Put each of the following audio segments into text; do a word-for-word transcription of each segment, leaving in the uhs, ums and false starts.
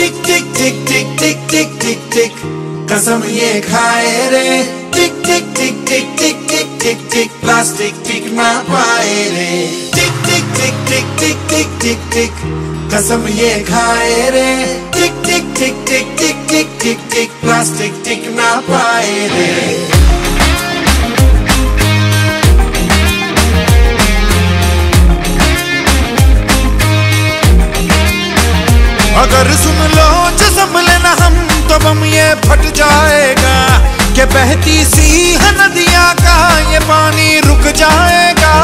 टिक टिक टिक टिक टिक टिक टिक टिक कसम ये खाए रे। टिक टिक टिक टिक टिक टिक टिक टिक प्लास्टिक टिक ना पाए रे। टिक टिक टिक टिक टिक टिक टिक टिक कसम ये खाए रे। टिक टिक टिक टिक टिक टिक टिक टिक प्लास्टिक टिक ना पाए रे। अगर सुन लो जो संभले ना हम तो बम ये फट जाएगा कि बहती सी है नदियां का ये पानी रुक जाएगा।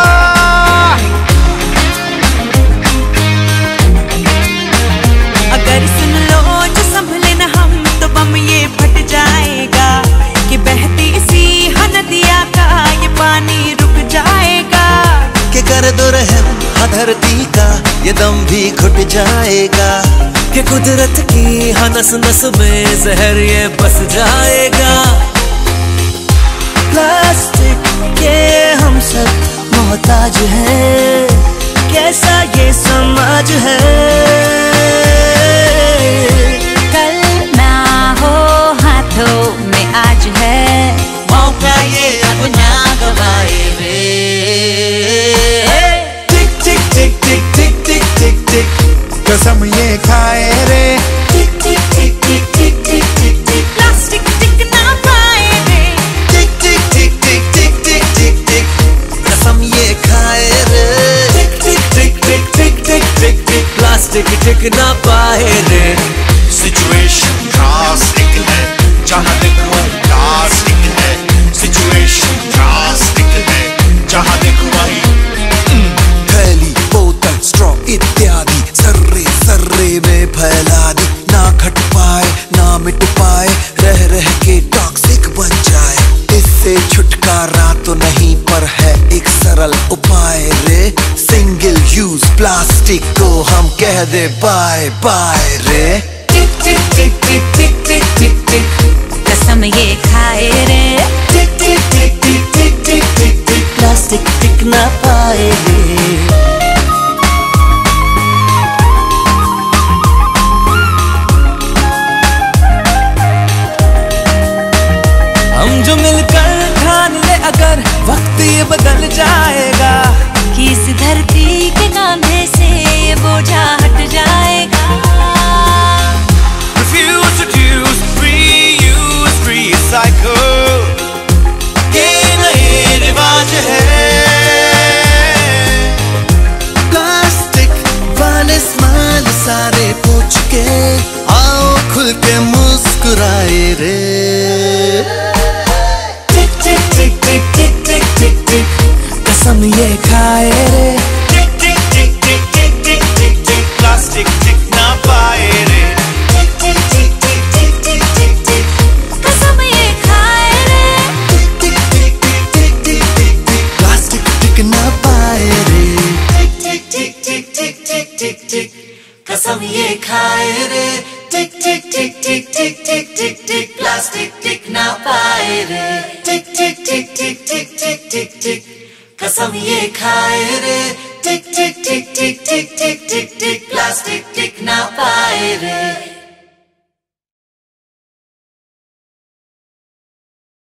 अगर सुन लो जो संभले ना हम तो बम ये फट जाएगा कि बहती सी है नदियां का ये पानी रुक जाएगा। कि कर दो रहम धरती का ये दम भी घुट जाएगा कि कुदरत की हर नस नस में जहर ये बस जाएगा। प्लास्टिक के हम सब मोहताज हैं, कैसा ये समाज है। कल ना हो हाथों में आज है, मौका ये अब ना गवाए रे। टिक टिक टिक टिक टिक टिक टिक टिक कसम ये खाए रे। टिक टिक टिक टिक टिक टिक टिक टिक प्लास्टिक टिक ना पाए रे। टिक टिक टिक टिक टिक टिक टिक टिक कसम ये खाए रे। टिक टिक टिक टिक टिक टिक टिक टिक प्लास्टिक टिक ना पाए रे। सिचुएशन ड्रास्टिक है जहाँ देखो प्लास्टिक है। सिचुएशन ड्रास्टिक है जहाँ देखो वही थैली बोतल स्ट्रॉ इत्यादि सर्रे सर्रे में फैला दी। ना घट पाए ना मिट पाए रह रह के टॉक्सिक बन जाए। इससे छुटकारा तो नहीं पर है एक सरल उपाय रे। सिंगल यूज प्लास्टिक को हम कह दे बाय बाय रे। टिक टिक टिक टिक टिक टिक टिक टिक कसम ये खाए रे। टिक टिक टिक टिक टिक टिक टिक टिक प्लास्टिक टिक ना पाए रे। हम जो मिलकर ठान ले अगर वक्त ये बदल जाएगा कि इस धरती के कांधे से ये बोझा हट जाएगा। Refuse to use, reuse, recycle ये नए रिवाज है। प्लास्टिक वाले स्माइल सारे पूछ के आओ खुल के मुस्कुराए रे। टिक टिक टिक टिक टिक टिक टिक टिक कसम ये खाए रे। टिक टिक टिक टिक टिक टिक टिक टिक प्लास्टिक टिक ना पाए रे। टिक टिक टिक टिक टिक टिक टिक टिक कसम ये खाए रे। टिक टिक टिक टिक टिक टिक टिक प्लास्टिक टिक ना पाए रे। टिक टिक टिक टिक टिक टिक टिक टिक कसम ये खाए रे। टिक टिक टिक टिक टिक टिक टिक टिक प्लास्टिक टिक ना पाए रे। टिक टिक टिक टिक टिक टिक टिक टिक कसम ये खाए रे। टिक टिक टिक टिक टिक टिक टिक टिक प्लास्टिक टिक ना पाए रे।